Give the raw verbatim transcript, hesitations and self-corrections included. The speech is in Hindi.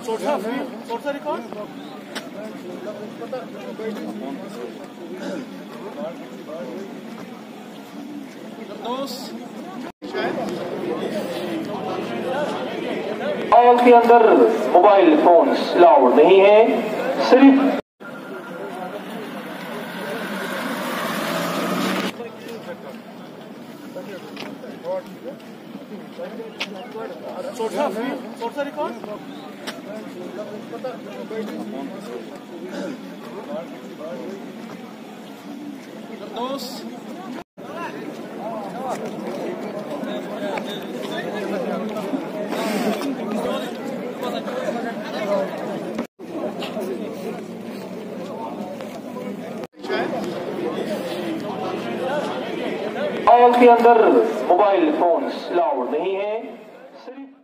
छोटा रिकॉर्ड हॉल के अंदर मोबाइल फोन्स अलाउड नहीं है, सिर्फ छोटा छोटा रिकॉर्ड हॉल के अंदर मोबाइल फोन्स अलाउड नहीं है, सिर्फ